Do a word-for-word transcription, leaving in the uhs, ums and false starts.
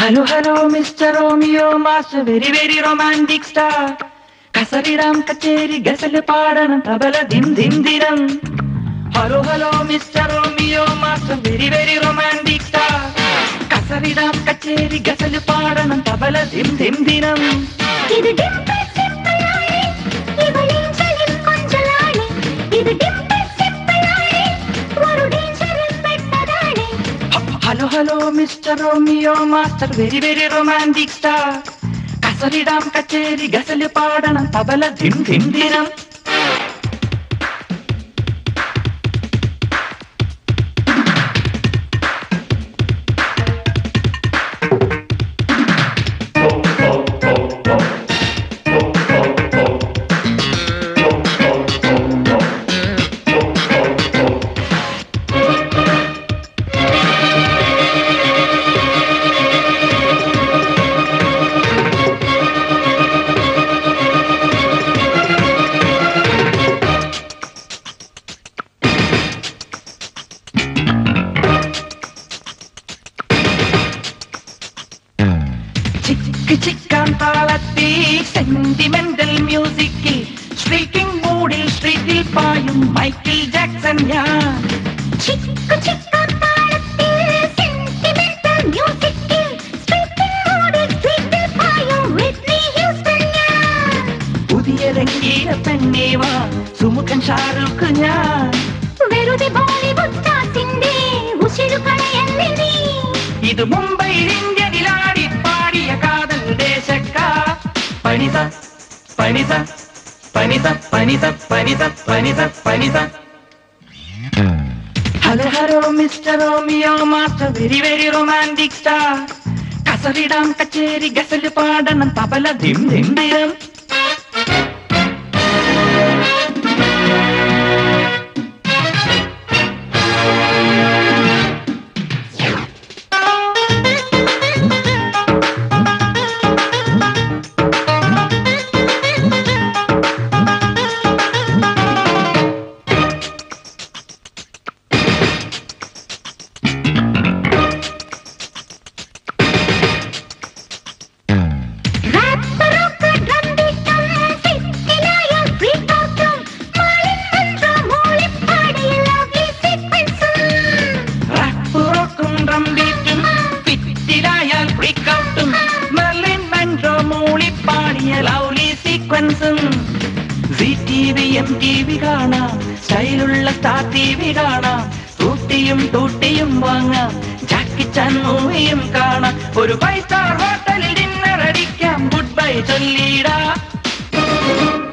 Hello, hello, Mister Romeo, Master, very, very romantic star. Kasariram kacheri gasal paadanam tabala dim dim diram. Hello, hello, Mister Romeo, Master, very, very romantic star. Kasariram kacheri gasal paadanam tabala dim dim diram. Idu dimple simple aane, ivalin chalim konjalaane. Idu dimple simple aane, varu dangerin pettadaane. Hello, hello, Mister Romeo, Master, very, very romantic star. Kasariram kacheri gasal paadanam tabala dim dim diram. ചിക്കാൻ താളത്തിൽ sentimental മ്യൂസിക്കിൽ streaking മൂഡിൽ സ്ട്രീറ്റിൽ പായും Michael Jackson ഞാൻ. ചിക്കു ചിക്കാൻ താളത്തിൽ sentimental മ്യൂസിക്കിൽ Streeting മൂഡിൽ സ്ട്രീറ്റിൽ പായും Whitney Houston ഞാൻ. പുതിയ രംഗീല പെണ്ണേവാ സുമുഖൻ ഷാരൂഖ് ഞാൻ. വെറുതെ ബോളിവുഡ് സ്റ്റാർസിന്റെ ഉശിരു കളയല്ലേ നീ. ഇത് മുംബൈയിൽ ഇന്ത്യനിലാടി പാടിയ കാതൽ ദേശക്കാ. പനിത പനിത പനിത പനിത പനിത പനിത പനിത. Hello hello mister Romeo master, very very romantic star. കസറിടാം കച്ചേരി ഗസൽ പാടണം തബല ധിം ധിം ദിരം. കാണാം സ്റ്റൈലുള്ള സ്റ്റാർ ടി വി കാണാം. തൂട്ടിയും തൂട്ടിയും വാങ്ങാം, ജാക്കി ചാൻ മൂവിയും കാണാം. ഒരു ഫൈവ് സ്റ്റാർ ഹോട്ടലിൽ ഡിന്നർ അടിക്കാം, ഗുഡ് ബൈ ചൊല്ലിടാം.